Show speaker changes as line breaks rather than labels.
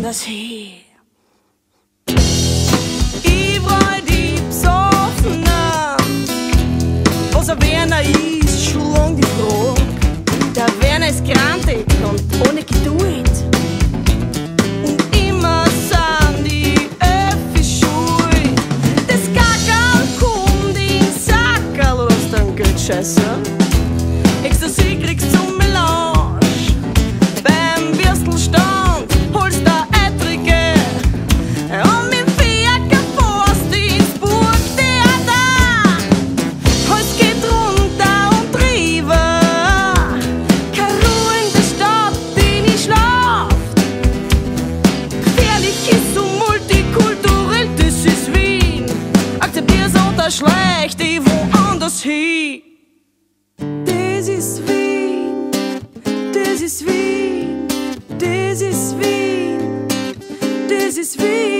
woanders hin. Ich freu die Besoffenen, was ein Werner ist, schon lang die Frage. Der Werner ist grantig und ohne Geduld. Und immer sind die Öffis schuld. Das Gackerl kommt in Sackerl, oder hast du einen Geldscheißer? Ecstasy kriegst zum Melange. Beim Würstelstand holst du Eitrige. Und mit Fiaker fährst ins Burgtheater. Alles geht runter und drüber. Keine Ruhe in der Stadt, die nicht schlaft. Gefährlich ist so multikulturell, das ist Wien. Akzeptier's oder schlecht, ich woanders hin. Das ist Wien, das ist Wien, das ist Wien, das ist Wien.